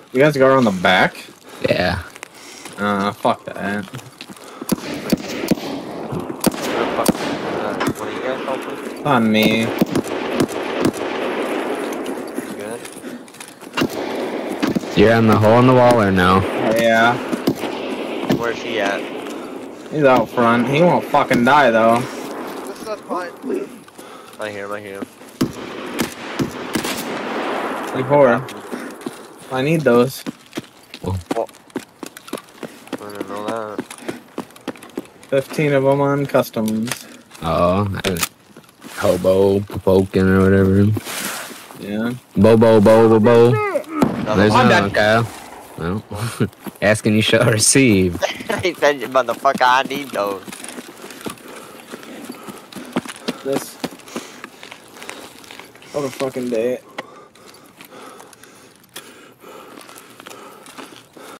You guys go around the back? Yeah. Fuck that. What are you guys helping? It's on me. Good. You're on the hole in the wall or no? Yeah. Where's he at? He's out front. He won't fucking die though. That's fine. I hear him. C4. I need those. Oh. I didn't know that. 15 of them on customs. Oh, hobo, poking or whatever. Yeah. Bobo. There's I'm no dead. Kyle. Well, asking you shall receive. He said, motherfucker, I need those. This. What a fucking day.